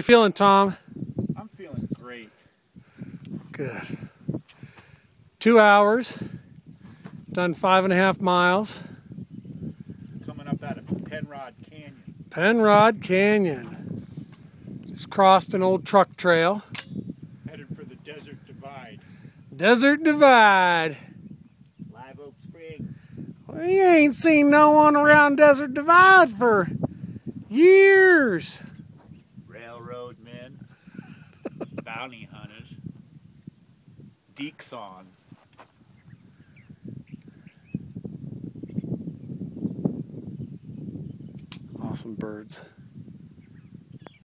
feeling, Tom? I'm feeling great. Good. 2 hours. Done 5.5 miles. Coming up out of Penrod Canyon. Penrod Canyon. Just crossed an old truck trail. Headed for the Desert Divide. Desert Divide. Live Oak Spring. We ain't seen no one around Desert Divide for years. Railroad men. Bounty hunters. Deekthon. Awesome birds.